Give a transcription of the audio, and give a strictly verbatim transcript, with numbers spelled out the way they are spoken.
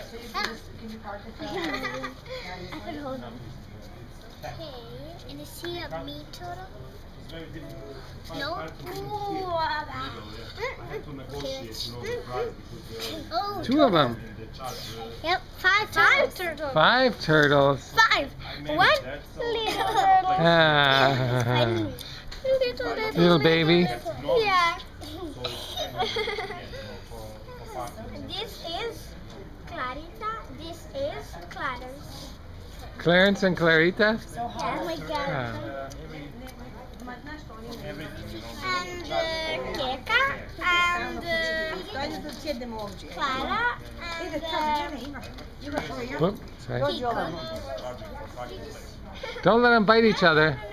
I can hold them. Okay, and is he a meat turtle? No? Ooh, oh, two of them. Yep, five, five turtles. Five turtles. Five. One little turtle. Ah. Little, little, Little baby. Yeah. This is Clarita. This is Clarence. Clarence and Clarita? Oh my God. Ah. And uh, Keka and uh, Clara and uh, Whoop, sorry. Kiko. Don't let them bite each other.